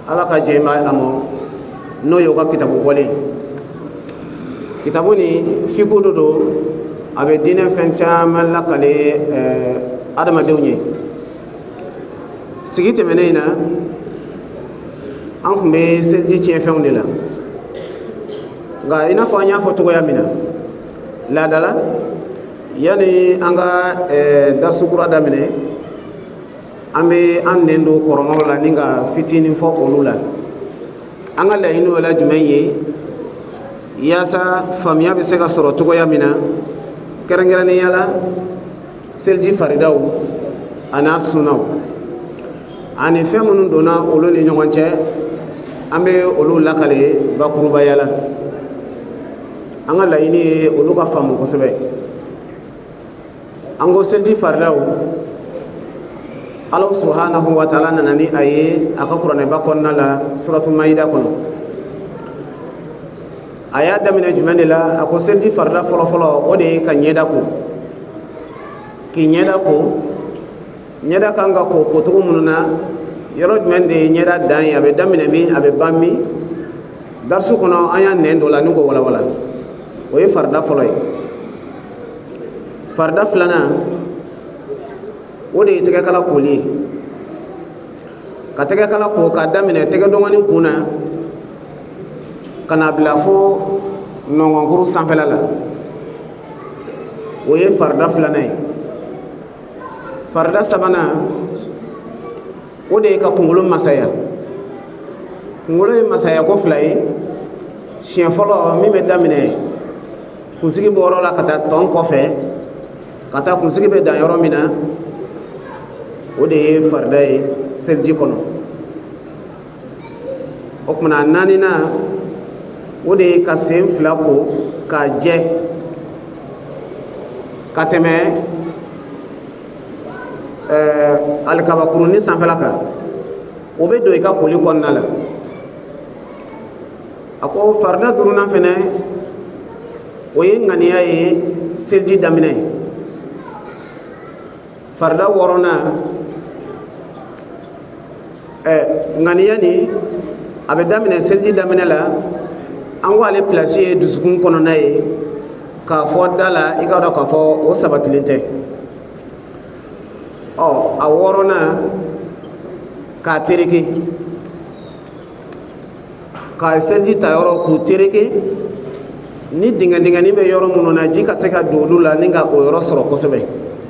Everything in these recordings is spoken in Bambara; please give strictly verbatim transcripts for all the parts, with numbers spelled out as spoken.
ala ka jema amo no yoga kitabu wale kitabu ni fiku dodo abe dinen fen caman lakale adama dewnye sigi temene na an kun be selji tiɲɛ fɛnw de la nka i n'a fɔ an y'a fɔ cogoya min na laadala yani an ka darsu kura daminɛ an bɛ an nɛn don kɔrɔmaw la ni ka fitinin fɔ olu la an ka laɲiniw la jumɛn ye yaasa faamuya bɛ se ka sɔrɔ cogoya min na kɛrɛnkɛrɛnnenya la selji faridaw an'a sunnaw ani fɛn minnu donna olu ni ɲɔgɔn cɛ an bɛ olu lakale bakurubaya la an ka laɲini ye olu ka faamu kosɛbɛ an ko selji faridaw Ala subhanahu wa ta'ala nana ni a ye a ka kuranɛba kɔnɔna la suratu mayida kɔnɔ a y'a daminɛ jumɛn de la a ko selji farida fɔlɔfɔlɔ o de ye ka ɲɛda ko k'i ɲɛda ko ɲɛda kan ka ko kocogo minnu na yɔrɔ jumɛn de ye ɲɛda dan ye a bɛ daminɛ min a bɛ ban min darisu kɔnɔ an y'a nɛn dɔ la ni ko walawala o ye farida fɔlɔ ye farida filanan o de ye tɛgɛkala koli ye ka tɛgɛkala ko k'a daminɛ tɛgɛ dɔgɔnin kun na ka n'a bila fo nɔngɔnkuru sanfɛla la o ye farida filanan ye farida sabanan o de ye ka kunkolo masaya kunkolo ye masaya ko fila ye siɲɛ fɔlɔ min bɛ daminɛ kunsigi bɔ yɔrɔ la ka taa tɔn kɔfɛ ka taa kunsigi bɛ dan yɔrɔ min na o de ye farida ye selji kɔnɔ o kumana naaninan o de ye ka sen fila ko k'a jɛ ka tɛmɛ alikabakurunin sanfɛla kan o bɛ don i ka koli kɔnɔna la a ko farida duurunan fɛnɛ o ye ŋaniya ye selji daminɛ farida wɔɔrɔnan ŋaniya ni a bɛ daminɛ selji daminɛ la an ko ale pilasi ye dusukun kɔnɔna ye k'a fɔ da la i k'a dɔn k'a fɔ o sabatilen tɛ ɔ a wɔɔrɔnan k'a tereke ka selji ta yɔrɔ k'u tereke ni dingɛ dingɛni bɛ yɔrɔ minnu na ji ka se ka don olu la ni ka o yɔrɔ sɔrɔ kosɛbɛ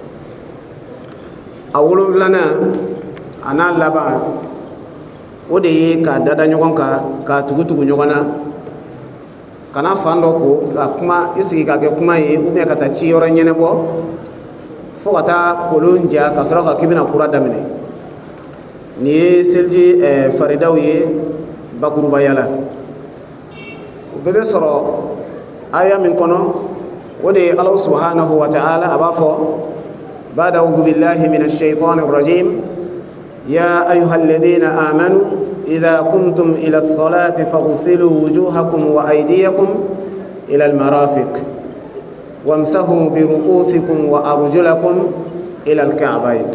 a wolonfilanan a n'a laban o de ye k'a dada ɲɔgɔn kan k'a tugu-tugu ɲɔgɔn na kana fan dɔ ko ka kuma i sigi ka kɛ kuma ye ubiyɛn ka taa ci yɔrɔ ɲɛnɛbɔ fo ka taa kolon ja ka sɔrɔ ka k'i bɛna kura daminɛ nin ye selji faridaw ye bakurubaya la o bɛɛ bɛ sɔrɔ aya min kɔnɔ o de ye Ala subhanahu wa ta'ala a b'a fɔ ba'da a'udhu billahi minash shaitanir rajim ya ayyuhalladhina amanu idha kuntum ila as-salati faghsilu wujuhakum wa aydiyakum ila al-marafiq wamsahu bi ru'usikum wa arjulakum ila al-ka'bayn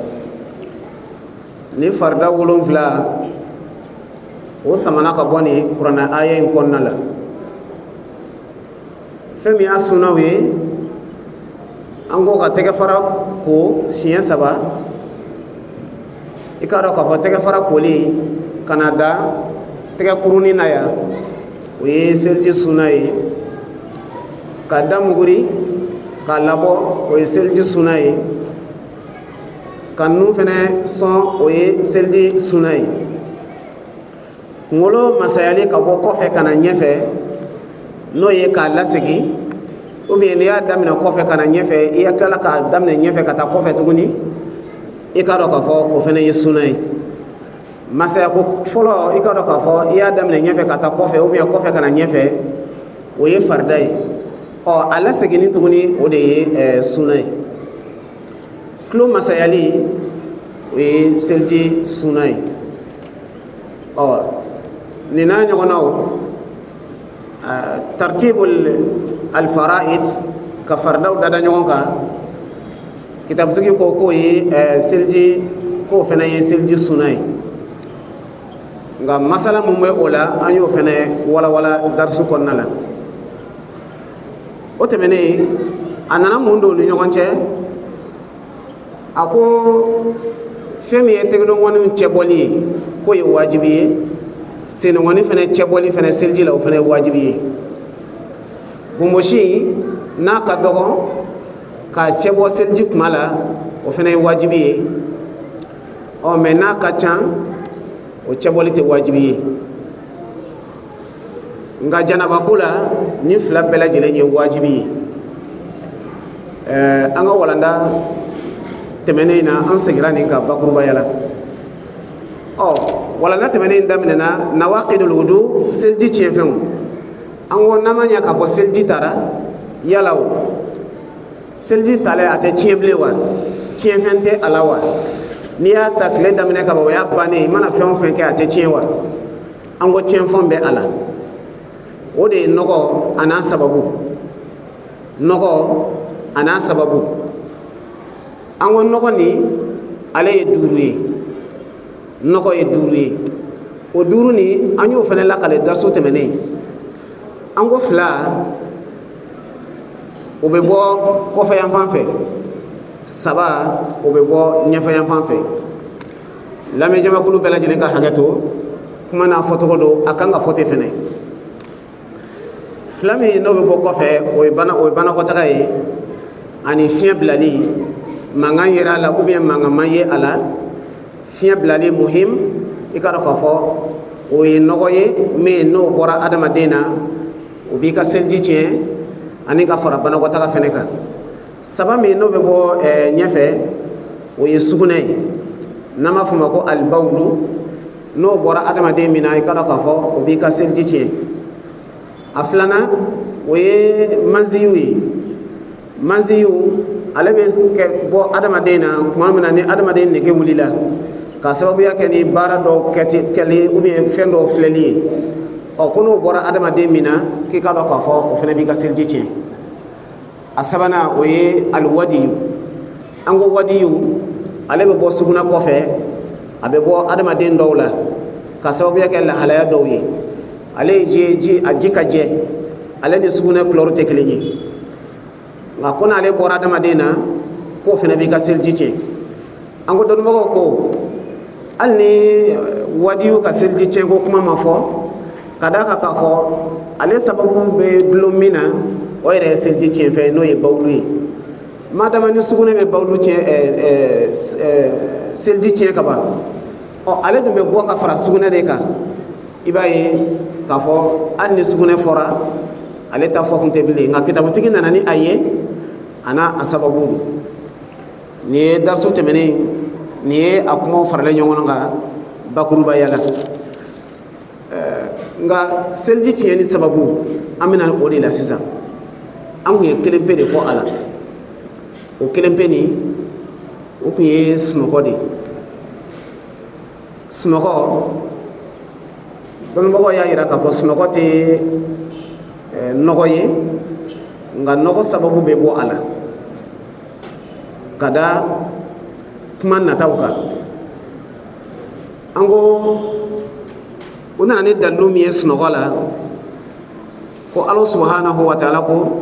ni farda wolonfila o samana ka bɔ ni kuranɛ aya in kɔnɔna la fɛn min y'a sunnaw ye an ko ka tɛgɛ fara ko siɲɛ saba i k'a dɔn k'a fɔ tɛgɛ fara koli ka na da tɛgɛ kurunin na yan o ye seliji sunna ye ka da muguri k'a labɔ o ye seliji sunna ye ka nun fɛnɛ sɔn o ye seliji sunna ye kunkolo masayali ka bɔ kɔfɛ ka na ɲɛfɛ n'o ye k'a lasegi ou bien n'i y'a daminɛ kɔfɛ ka na ɲɛfɛ i ya tila k'a daminɛ ɲɛfɛ ka taa kɔfɛ tuguni i k'a dɔn k'a fɔ o fɛnɛ ye sunna ye masaya ko fɔlɔ i k'a dɔn k'a fɔ i y'a daminɛ ɲɛfɛ ka taa kɔfɛ ou bien kɔfɛ ka na ɲɛfɛ o ye farida ye ɔ a laseginni tuguni o de ye sunna ye tulo masayali o ye seliji sunna ye ɔ nin n'a ɲɔgɔnnaw tartibul alfara'id ka faridaw dada ɲɔgɔn kan kitabutigi ko k'o ye seliji k'o fana ye seliji sunna ye nga masala mun be ola an yo fene wala wala darsu konna la o temene anana mun do ni ɲɔgɔn cɛ ako femi ye tegdo ngoni ceboli ko ye wajibi ye sene ngoni fene ceboli fene selji la o fene wajibi ye bumboshi na ka dogo ka cebo selji kumala o fene wajibi ye o me na ka can o ceboli te wajibi ye nga janaba kula ni fila bela jele ye wajibi ye eh anga walanda temene na an segira ni ka bakuruba yala oh walanda temene ndamina na nawaqidul wudu selji chefew an wonna manya ka fo selji tara yala o selji tale ate cheble wa chefente alawa ni ya takle damine ka ba ya bane mana fen fen ke ate chewa an go chefon be ala o de nogo ana sababu nogo ana sababu an go nogo ni ale ye duru ye nogo ye duru ye o duru ni an yo fana la kale daso temene an go fila o be bo ko fa yan fanfe saba o be bo nyefa yan fanfe lame jama kulu bela jene ka hagato kuma na foto do akanga foto fene flami no be bo ko fe o bana o bana ko tagaye ani fiya blali mangan yera la ou bien mangan maye ala fiya blali muhim ikara ko fo o ye nogoye me no bora adama dena o bi ka selji tie ani ka fara bana ko taga fene ka saba me no be bo e nyefe o ye sugune nama fuma ko al bawlu no bora adama de mina ikara ko fo o bi ka selji tie aflana o ye maziwi maziyu ale be ke bo adama dena kuma mina ni adama de ne ke wulila ka sababu ya ke ni bara do keti kele ou bien fendo fleli o kono bora adama de mina ki ka do ka fo o fene bi ka selji tie asabana o ye al wadiyu ango wadiyu ale be bo suguna ko fe abe bo adama de ndowla ka sababu ya ke la halaya dowye ale je je ajika je ale ni suguna kloro te kelenyi nga kona ale bora dama dena ko fena bi ka selji ce ango don mo ko alni wadiyu ka selji ce ko kuma mafo kada ka ka fo ale sababu be glomina o ire selji ce fe no ye bawlu madama ni suguna be bawlu ce eh eh selji ce ka ba o ale dum be bo ka fara suguna de ka ibaye ka fo alni suguna fora ale ta fo kunte bile nga kitabu tigi nanani aye ana asababu ni darsu temene ni akuma farale nyongo nga bakuru bayala nga selji tieni sababu amina odi la sisa amu ye kelempe de fo ala o kelempe ni o kuye snoko de snoko don bogo ya ira ka fo snoko te nogoye nga nogo sababu be bo ala kada kuma natawka ango unana ne dalumi es nogola ko Allah subhanahu wa ta'ala ko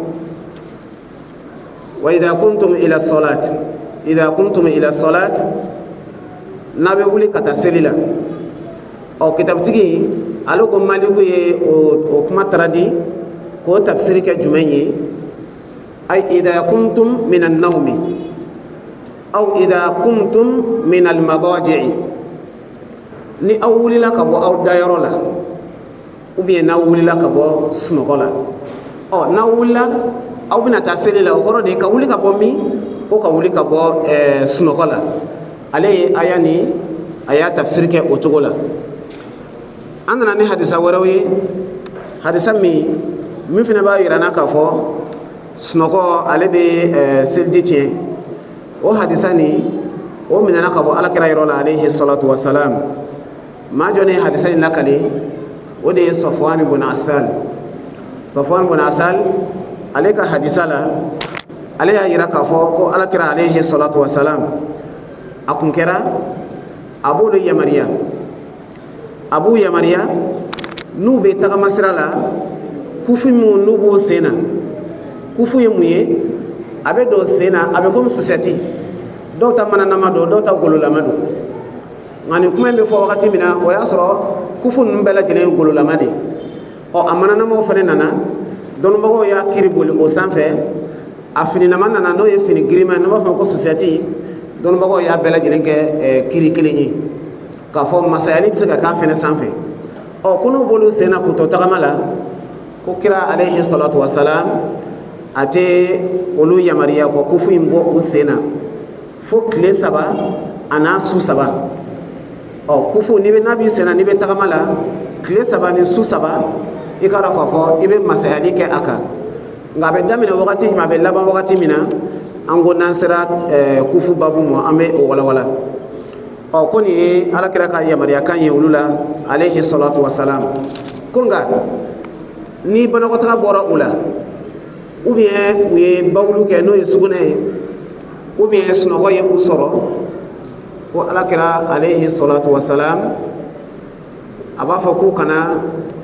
wa idha kuntum ila salat idha kuntum ila salat nabe wuli kata selila o kitabtigi aloko maliku ye o kuma taradi ko tafsiri ke jumenye ay idha kuntum min an-nawmi aw idha kuntum min al-madaji'i ni awulila ka bo aw dayarola ou bien na wulila ka bo sunogola o na wulila aw bina taselila o koro de ka wuli ka bo mi ko ka wuli ka bo eh, sunogola ale ayani aya tafsiri ke otogola andana ni hadisa warawi hadisa mi min fana b'a yirana k'a fɔ sunɔgɔ ale bɛ seliji tiɲɛ o hadisa ni o minɛna ka bɔ alakira yɔrɔ la alayhi salatu wa salam maa jɔ ni hadisa in lakale o de ye Safwan ibn Asal Safwan ibn Asal ale ka hadisa la ale y'a yira k'a fɔ ko alakira alayhi salatu wa salam a kun kɛra a b'olu yamariya abu yamariya n'u bɛ tagama sira la kufu min n'u b'u sen na kufu ye mun ye a bɛ don sen na a bɛ komi susɛti dɔw ta mananama don dɔw ta gololama don nka nin kuma in bɛ fɔ wagati min na o y'a sɔrɔ kufu ninnu bɛɛ lajɛlen ye gololama de ɔ a mananamaw fana nana dɔnnibagaw y'a kiri boli o sanfɛ a finilama nana n'o ye fini girinma n'o b'a fɔ ko susɛti dɔnnibagaw y'a bɛɛ lajɛlen kɛ kiri kelen ye k'a fɔ masayali bɛ se ka k'a fɛnɛ sanfɛ ɔ ko n'u b'olu sen na k'u to tagama la ko kira alayhi salatu wasalam a tɛ olu yamariya ko kufu in bɔ u sen na fo tile saba a n'a su saba ɔ kufu n'i bɛ n'a b'i sen na n'i bɛ tagama la tile saba ni su saba i k'a dɔn k'a fɔ i bɛ masayali kɛ a kan nka a bɛ daminɛ wagati min a bɛ laban wagati min na an ko n'an sera kufu babu ma an bɛ o walawala ɔ ko nin ye alakira ka yamariyakan ye olu la alayhi salatu wasalam ko nka ni banakɔtaga bɔra u la ou bien u ye bawulu kɛ n'o ye sugunɛ ye ou bien sunɔgɔ ye u sɔrɔ ko alakira alayhi salatu wasalam a b'a fɔ k'u kana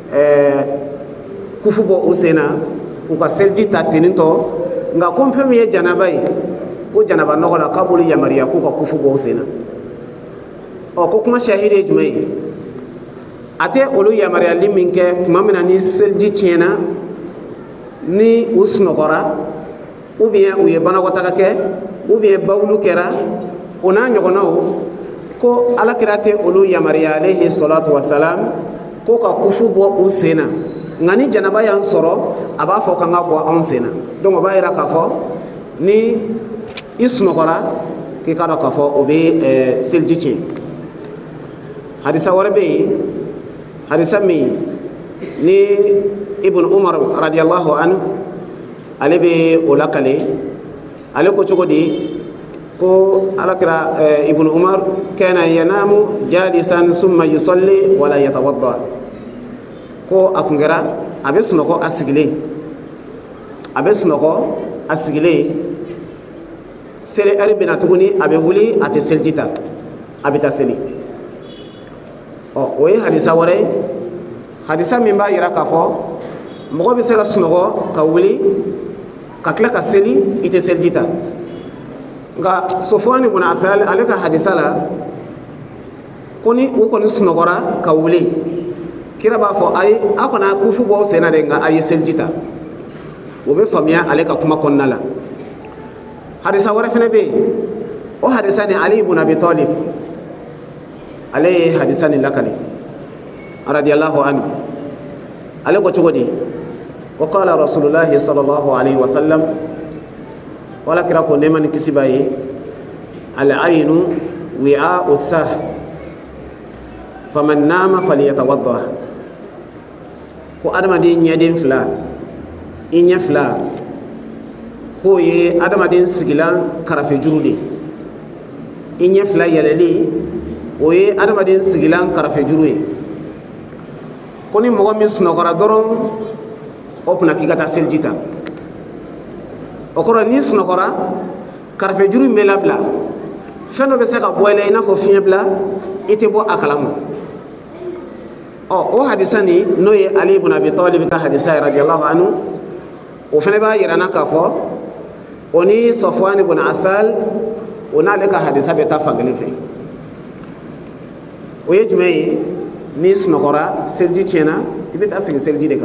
kufu bɔ u sen na u ka seliji ta tenintɔ nka ko fɛn min ye janaba ye ko janaba nɔgɔ la k'a b'olu yamariya k'u ka kufu bɔ u sen na ɔ ko kuma sahidi ye jumɛn ye a tɛ olu yamariyali min kɛ tuma min na ni seliji tiɲɛna ni u sunɔgɔra ou bien u ye banakɔtaga kɛ ou bien bawulu kɛra o n'a ɲɔgɔnnaw ko alakira tɛ olu yamariya alayhi salatu wasalam ko ka kufu bɔ u sen na nka ni janaba y'an sɔrɔ a b'a fɔ k'an ka bɔ anw sen na donc o b'a yira k'a fɔ ni i sunɔgɔra k'i k'a dɔn k'a fɔ o bɛ seliji tiɲɛ hadisa wɛrɛ bɛ yen hadisa min ni ibn umar radiyallahu anhu ale bɛ o lakale ale ko cogo di ko alakira ibn umar kana yanamu jalisan summa yusalli wala yatawadda ko a kun kɛra a bɛ sunɔgɔ a sigilen a bɛ sunɔgɔ a sigilen seli ɛri bɛna tuguni a bɛ wuli a tɛ seliji ta a bɛ taa seli ɔ o ye hadisa wɛrɛ ye hadisa min b'a yira k'a fɔ mɔgɔ bɛ se ka sunɔgɔ ka wuli ka tila ka seli i tɛ seliji ta nka Sufyan ibn Asal ale ka hadisa la ko ni u kɔni sunɔgɔra ka wuli kira b'a fɔ ayi a kana kufu bɔ sen na dɛ nka a ye seliji ta o bɛ faamuya ale ka kuma kɔnɔna la hadisa wɛrɛ fana bɛ yen o hadisa ni Ali ibn Abi Talib ale ye hadisa ni lakale radiyallahu anhu ale ko cogo di ko qala rasulullahi sallallahu alaihi wasallam wala kira ko nema ni kisi b'a ye al-aynu wi'a'u sah faman nama falyatawadda ko adamaden ɲɛden fila i ɲɛ fila k'o ye adamaden sigilan karafe juru de i ɲɛ fila yɛlɛli o ye adamaden sigilan karafe juru ye ko ni mɔgɔ min sunɔgɔra dɔrɔn o kunna k'i ka taa seliji ta o kɔrɔ n'i sunɔgɔra karafe juru in bɛ labila fɛn dɔ bɛ se ka bɔ i la i n'a fɔ fiɲɛ bila i tɛ bɔ a kalama ɔ o hadisa nin n'o ye Ali ibn Abi Talib ka hadisa ye radiyallahu anhu o fana b'a yira na k'a fɔ o ni Safwan ibn Asal o n'ale ka hadisa bɛ taa fankelen fɛ o ye jumɛn ye n'i sunɔgɔra seliji tiɲɛna i bɛ taa segin seliji de kan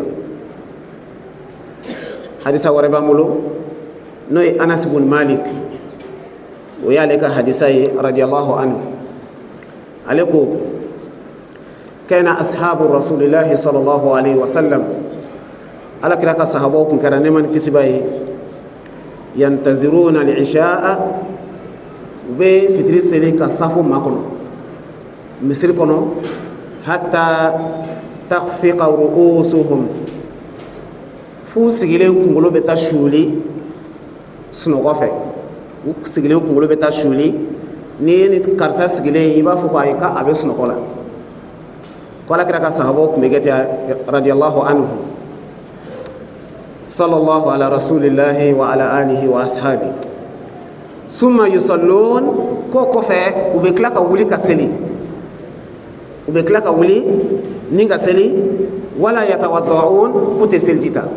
hadisa wɛrɛ b'an bolo n'o ye Anas ibn Malik o y'ale ka hadisa ye radiyallahu anhu ale ko kana ashabu rasulillahi sallallahu alaihi wasallam ala kira ka sahabaw kun kɛra neman kisiba ye yantaziruna al-isha'a u bɛ fitiri seli ka safo makɔnɔ misiri kɔnɔ hatta takhfiqa ru'usuhum fu sigilen kunkolo bɛ taa suuli sunɔgɔ fɛ u sigilen kunkolo bɛ taa suuli ni ye ni karisa sigilen i b'a fɔ ko ayi ka a bɛ sunɔgɔ la ko ala kira ka sahabaw kun bɛ kɛ ten radiyallahu anhu sallallahu ala rasulillahi wa ala alihi wa ashabi summa yusallun ko kɔfɛ u bɛ tila ka wuli ka seli u bɛ tila ka wuli ni ka seli wala yatawadda'un u tɛ seliji ta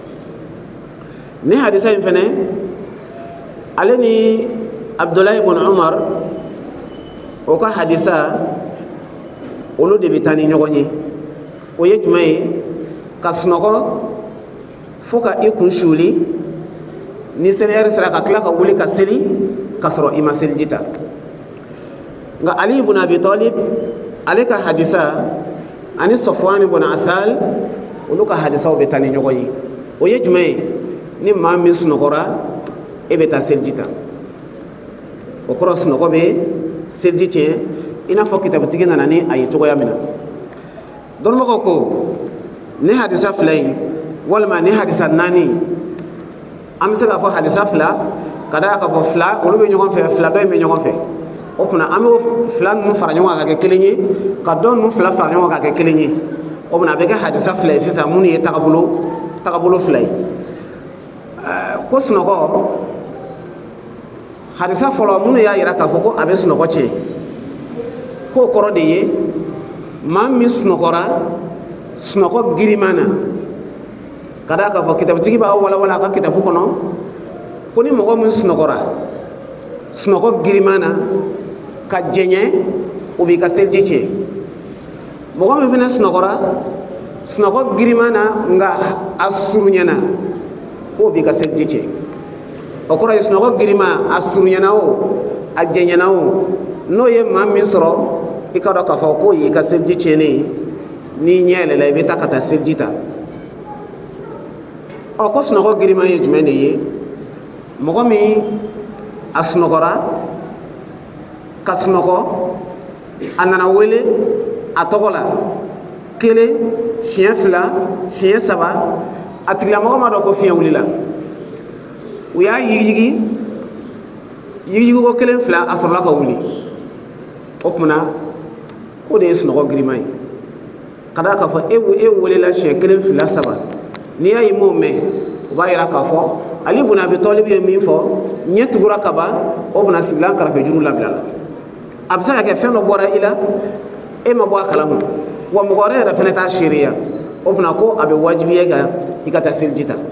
ni hadisa in fɛnɛ ale ni Abdullah ibn Umar o ka hadisa olu de bɛ taa ni ɲɔgɔn ye o ye jumɛn ye ka sunɔgɔ fo ka i kun suuli ni seliyɛri sera ka tila ka wuli ka seli ka sɔrɔ i ma seliji ta nka Ali ibn Abi Talib ale ka hadisa ani Safwan ibn Asal olu ka hadisaw bɛ taa ni ɲɔgɔn ye o ye jumɛn ye ni maa min sunɔgɔra e bɛ taa seliji ta o kɔrɔ sunɔgɔ bɛ seliji tiɲɛ i n'a fɔ kitabutigi nana ni a ye cogoya min na dɔnnibagaw ko ni hadisa fila in walima ni hadisa naani an bɛ se k'a fɔ hadisa fila ka da k'a fɔ fila olu bɛ ɲɔgɔn fɛ fila dɔ in bɛ ɲɔgɔn fɛ o kunna an bɛ fila ninnu fara ɲɔgɔn kan ka kɛ kelen ye ka dɔ ninnu fila fara ɲɔgɔn kan ka kɛ kelen ye o bɛna a bɛ kɛ hadisa fila ye sisan minnu ye tagabolo tagabolo fila ye ko sunɔgɔ hadisa fɔlɔ minnu y'a yira k'a fɔ ko a bɛ sunɔgɔ tiɲɛ k'o kɔrɔ de ye maa min sunɔgɔra sunɔgɔ giriman na ka da k'a fɔ kitabutigi b'a walawala a ka kitabu kɔnɔ ko ni mɔgɔ min sunɔgɔra sunɔgɔ giriman na ka jɛɲɛ o b'i ka seliji tiɲɛ mɔgɔ min fana sunɔgɔra sunɔgɔ giriman na nka a surunyana k'o b'i ka seliji tiɲɛ o kɔrɔ ye sunɔgɔ giriman a surunyana o a jɛɲɛna o n'o ye maa min sɔrɔ i ka dɔn k'a fɔ k'o y'i ka seliji tiɲɛnen n'i ɲɛ yɛlɛla i bɛ taa ka taa seliji ta ɔ ko sunɔgɔ giriman ye jumɛn de ye mɔgɔ min a sunɔgɔra ka sunɔgɔ a nana wele a tɔgɔ la kelen siɲɛ fila siɲɛ saba a tigilamɔgɔ ma dɔn ko fiɲɛ wulila u y'a yigiyigi yigiyigi ko kelen fila a sɔrɔla ka wuli o kumana k'o de ye sunɔgɔ giriman ye ka da k'a fɔ e e welela siɲɛ kelen fila saba n'i y'a ye m'o mɛn o b'a yira k'a fɔ Ali ibn Abi Talib ye min fɔ ɲɛ tugura ka ban o bɛna sigilan kɛrɛfɛ juru labila la a bɛ se ka kɛ fɛn dɔ bɔra i la e ma bɔ a kalama wa mɔgɔ wɛrɛ yɛrɛ fɛnɛ t'a seereya o bɛna ko a bɛ wajibiya kan i ka taa seliji ta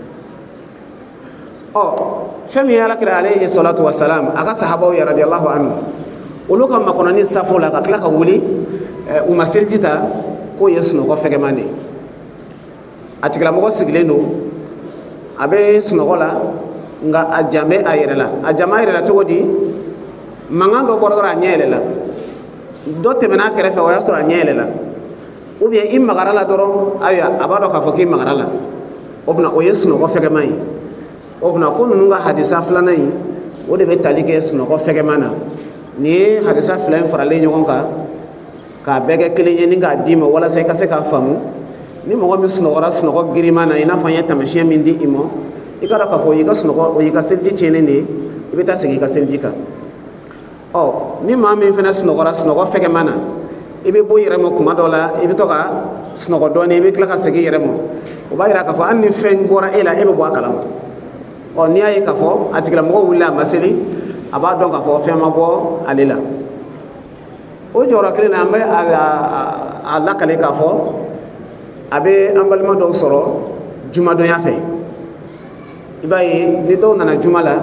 ɔ fɛn min ye Alakira alayhi salatu wa salam a ka sahabaw ye radiyallahu anhu olu ka makɔnɔni safo la ka tila ka wuli u ma seliji ta k'o ye sunɔgɔ fɛgɛman de ye a tigilamɔgɔ sigilen don a bɛ sunɔgɔ la nka a jan bɛ a yɛrɛ la a jan b'a yɛrɛ la cogo di mankan dɔ bɔra dɔrɔn a ɲɛ yɛlɛ la dɔ tɛmɛna a kɛrɛfɛ o y'a sɔrɔ a ɲɛ yɛlɛ la ou bien i magara la dɔrɔn ayiwa a b'a dɔn k'a fɔ k'i magara la o bɛna o ye sunɔgɔ fɛgɛman ye o bɛna ko ninnu ka hadisa filanan in o de bɛ tali kɛ sunɔgɔ fɛgɛman na nin ye hadisa fila in faralen ɲɔgɔn kan k'a bɛɛ kɛ kelen ye ni k'a d'i ma walasa i ka se k'a faamu ni mɔgɔ min sunɔgɔra sunɔgɔ giriman na i n'a fɔ an ye taamasiyɛn min di i ma i ka dɔn k'a fɔ o y'i ka sunɔgɔ o y'i ka seliji tiɲɛnen de ye i bɛ taa segin i ka seliji kan ɔ ni maa min fana sunɔgɔra sunɔgɔ fɛgɛman na i bɛ bɔ i yɛrɛ ma kuma dɔ la i bɛ to ka sunɔgɔ dɔɔnin i bɛ tila ka segin i yɛrɛ ma o b'a yira k'a fɔ hali ni fɛn bɔra e la e bɛ bɔ a kalama ɔ n'i y'a ye k'a fɔ a tigilamɔgɔ wulila a ma seli a b'a dɔn k'a fɔ fɛn ma bɔ ale la o jɔyɔrɔ kelen na an bɛ a lakale k'a fɔ a bɛ an balima dɔw sɔrɔ jumadɔnya fɛ i b'a ye ni dɔw nana juma la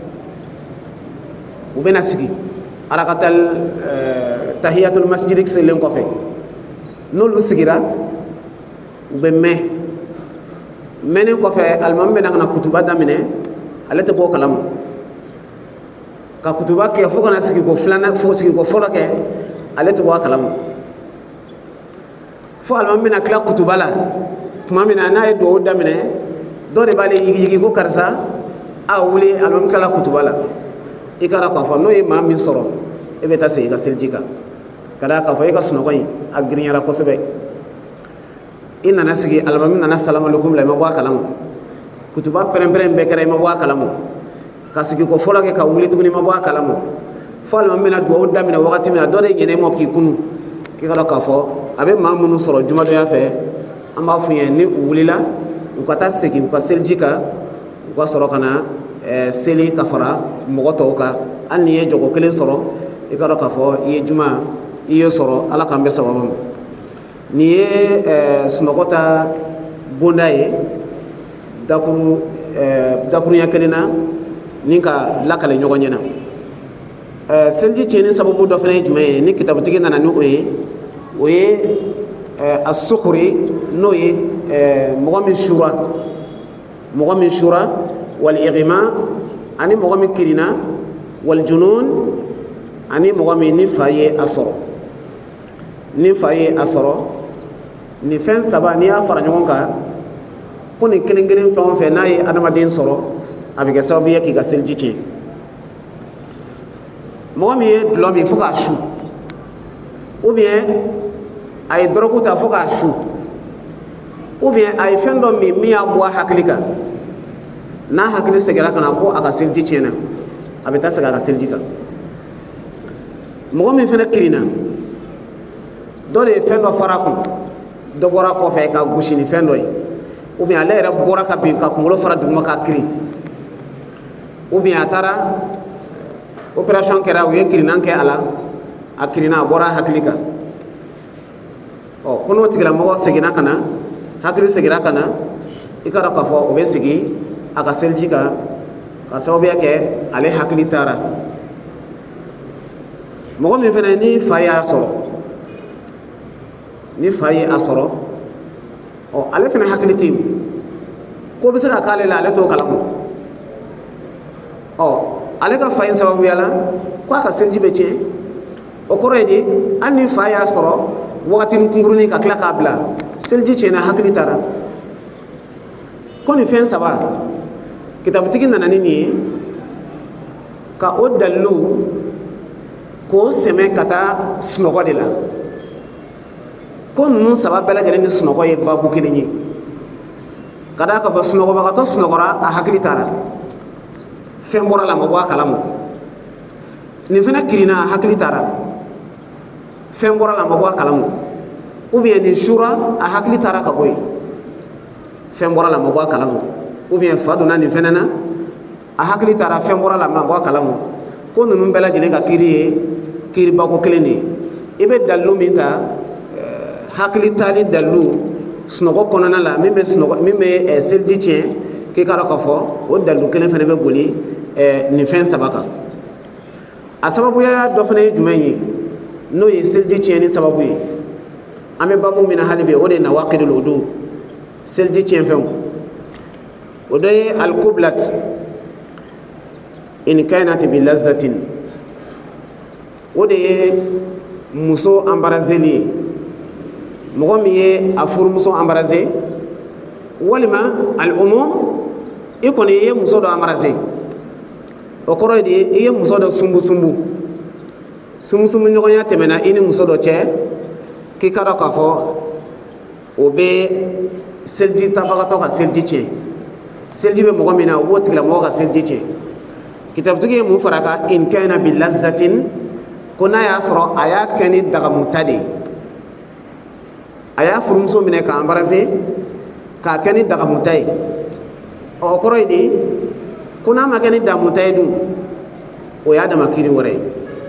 u bɛna sigi arakatal tahiyatul masjid selen kɔfɛ n'olu sigira u bɛ mɛn mɛnni kɔfɛ alimami bɛna ka na kutuba daminɛ ale tɛ bɔ o kalama ka kutuba kɛ fo kana sigiko filanan fo sigiko fɔlɔ kɛ ale tɛ bɔ a kalama fo alimami bɛna tila kutuba la tuma min na n'a ye dugawu daminɛ dɔ de b'ale yigiyigi ko karisa a wuli alimami tilala kutuba la i ka dɔn k'a fɔ n'o ye maa min sɔrɔ e bɛ taa segin i ka seliji kan ka d'a k'a fɔ e ka sunɔgɔ in a girinyara kosɛbɛ i nana sigi alimami nana salamu aleykum la i ma bɔ a kalama kutuba pɛrɛn-pɛrɛn bɛɛ kɛra i ma bɔ a kalama ka sigi ko fɔlɔ kɛ ka wuli tuguni i ma bɔ a kalama fo alimami bɛna dugawu daminɛ wagati min na dɔ de ɲɛna i ma k'i kunu k'i ka dɔn k'a fɔ a bɛ maa minnu sɔrɔ jumadɔnya fɛ an b'a f'u ye ni u wulila u ka taa segin u ka seliji kan u ka sɔrɔ ka na seli ka fara mɔgɔ tɔw kan hali n'i ye jɔgo kelen sɔrɔ i ka dɔn k'a fɔ i ye juma i ye sɔrɔ ala k'an bɛ sababu ma nin ye sunɔgɔ ta bonda ye dakuru dakuruɲɛ kelen na ni ka lakale ɲɔgɔn ɲɛ na seliji tiɲɛni sababu dɔ fana ye jumɛn ye ni kitabutigi nana ni o ye o ye a sukuri n'o ye mɔgɔ min sura mɔgɔ min sura wal ighma ani mɔgɔ min kirina wal junun ani mɔgɔ min ni fa ye a sɔrɔ ni fa ye a sɔrɔ ni fɛn saba n'i y'a fara ɲɔgɔn kan ko nin kelen kelen fɛn o fɛn n'a ye adamaden sɔrɔ a bɛ kɛ sababu ye k'i ka seliji tiɲɛ mɔgɔ min ye dulɔ min fo k'a su ou bien a ye dɔrɔgu ta fo k'a su ou bien a ye fɛn dɔ min min y'a bɔ a hakili kan n'a hakili seginna ka na ko a ka seliji tiɲɛna a bɛ taa segin a ka seliji kan mɔgɔ min fana kirinna dɔ de ye fɛn dɔ fara a kun dɔ bɔra kɔfɛ ka gosi ni fɛn dɔ ye ou bien ale yɛrɛ bɔra ka bin ka kunkolo fara duguma k'a kirin ou bien a taara opération kɛra u ye kirinan kɛ a la a kirinna a bɔra a hakili kan ɔ ko n'o tigilamɔgɔ seginna ka na hakili seginna ka na i ka dɔn k'a fɔ o bɛ segin a ka seliji kan ka sababuya kɛ ale hakili taara mɔgɔ min fana ni fa y'a sɔrɔ ni fa ye a sɔrɔ ɔ ale fana hakili tɛ yen ko bɛ se ka k'ale la ale t'o kalama ɔ ale ka fa in sababuya la ko a ka seliji bɛ tiɲɛ o kɔrɔ ye di hali ni fa y'a sɔrɔ wagatinin kunkurunin ka tila k'a bila seliji tiɲɛna hakili taara ko nin fɛn saba kitabutigi nana ni nin ye ka o dalilu k'o sɛmɛ ka taa sunɔgɔ de la ko ninnu saba bɛɛ lajɛlen ni sunɔgɔ ye babu kelen ye ka d'a ka fɔ sunɔgɔbagatɔ sunɔgɔra a hakili taara fɛn bɔra la ma bɔ a kalama nin fana kirinna a hakili taara fɛn bɔra la ma bɔ a kalama ou bien nin sura a hakili taara ka bɔ yen fɛn bɔra la ma bɔ a kalama ou bien fa donna nin fana na a hakili taara fɛn bɔra la ma bɔ a kalama ko ninnu bɛɛ lajɛlen ka kiiri ye kiiribako kelen de ye i bɛ dalilu min ta hakili taali dalilu sunɔgɔ kɔnɔna la min bɛ sunɔgɔ min bɛ seliji tiɲɛ k'i ka dɔn k'a fɔ o dalilu kelen fana bɛ boli nin fɛn saba kan a sababuya dɔ fana ye jumɛn ye n'o ye seliji tiɲɛni sababu ye an bɛ babu min na hali bi o de ye nawaqidul wudu seliji tiɲɛfɛnw o dɔ ye alqublat in kanat bi lazzatin o de ye muso embarrasseli ye mɔgɔ min ye a furumuso embarrassé walima al-umum i kɔni i ye muso dɔ embarrassé o kɔrɔ ye de i ye muso dɔ sunbu sunbu sunbu sunbu ɲɔgɔnya tɛmɛna i ni muso dɔ cɛ k'i ka dɔn k'a fɔ o bɛ seliji tabagatɔ ka seliji tiɲɛ seliji bɛ mɔgɔ min na o b'o tigilamɔgɔ ka seliji tiɲɛ kitabutigi ye mun fara kan in kana bi lazzatin ko n'a y'a sɔrɔ a y'a kɛ ni dagamuta de ye a y'a furumuso minɛ k'a embarrassé k'a kɛ ni dagamuta ye o kɔrɔ ye de ko n'a ma kɛ ni damuta ye dun o y'a dama kiiri wɛrɛ ye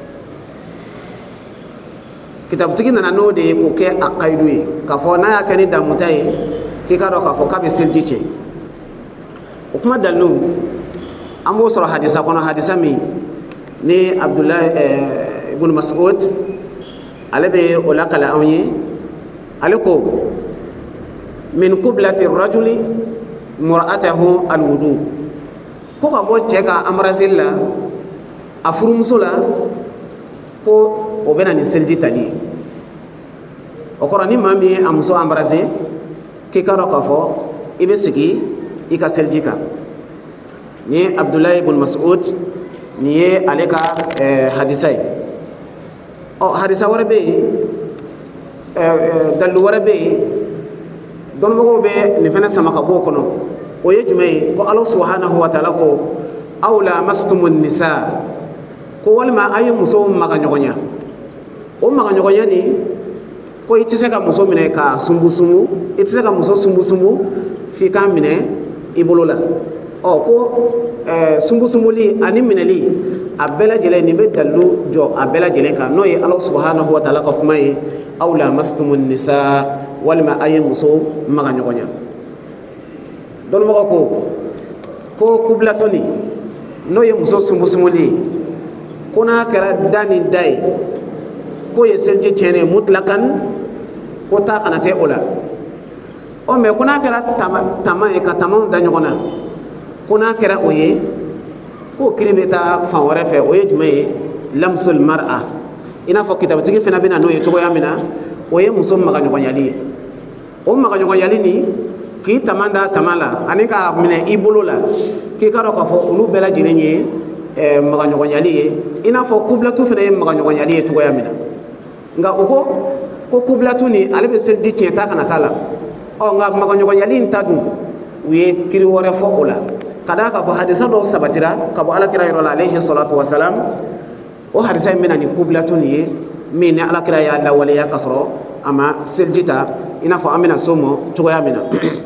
kitabutigi nana n'o de ye k'o kɛ a kayidu ye k'a fɔ n'a y'a kɛ ni damuta ye k'i k'a dɔn k'a fɔ k'a bɛ seliji tiɲɛ o kuma dalilu an b'o sɔrɔ hadisa kɔnɔ hadisa min ni abdulahi ibn mas'ud ale bɛ o lakale anw ye ale ko min kublati rajuli mur'atahu alwudu ko ka bɔ cɛ ka embrasseli la a furumuso la ko o bɛ na ni seliji tali ye o kɔrɔ ni maa min ye a muso embrassé k'i ka dɔn k'a fɔ i bɛ segin i ka seliji kan ni ye abdulahi ibn mas'ud nin ye ale ka hadisa ye ɔ hadisa wɛrɛ bɛ yen dalilu wɛrɛ bɛ yen dɔnnibagaw bɛ nin fana sama ka bɔ o kɔnɔ o ye jumɛn ye ko ala subhanahu wa ta'ala ko aw lamastumu nisa ko walima a ye musow maga ɲɔgɔnya o maga ɲɔgɔnya nin ko i tɛ se ka muso minɛ k'a sunbu sunbu i tɛ se ka muso sunbu sunbu f'i k'a minɛ i bolo la ɔ ko sunbu sunbuli ani minɛli a bɛɛ lajɛlen nin bɛ dalilu jɔ a bɛɛ lajɛlen kan n'o ye Ala subhanahu wa ta'ala ka kuma ye aw lamastumun nisa walima a ye muso maga ɲɔgɔn ɲa dɔnnibagaw ko ko kubilatuni n'o ye muso sumusumuli ye ko n'a kɛra da ni da ye k'o ye seliji tiɲɛnen mutlakan ko taa kana tɛ o la ɔ mɛ ko n'a kɛra tama tama ye ka tamaw da ɲɔgɔn na ko n'a kɛra o ye ko kiri bɛ taa fan wɛrɛ fɛ o ye jumɛn ye lamsul mar'a i n'a fɔ kitabatigi fana bɛ na n'o ye cogoya min na o ye muso magaɲɔgɔnyali ye o magaɲɔgɔnyali ni k'i tama da tama la ani k'a minɛ i bolo la k'i ka dɔn k'a fɔ olu bɛɛ lajɛlen ye magaɲɔgɔnyali ye i n'a fɔ kubilatu fana ye magaɲɔgɔnyali ye cogoya min na nka o ko ko kubilatu ni ale bɛ seliji tiɲɛ ta kana t'a la ɔ nka magaɲɔgɔnyali in ta dun u ye kiri wɛrɛ fɔ o la ka d'a kan fɔ hadisa dɔw sabatira ka bɔ alakira yɔrɔ la alayhi salatu wasalam o hadisa in bɛna ni kubilatu nin ye min ni alakira y'a lawaleya ka sɔrɔ a ma seliji ta i n'a fɔ an bɛna so mɔ cogoya min na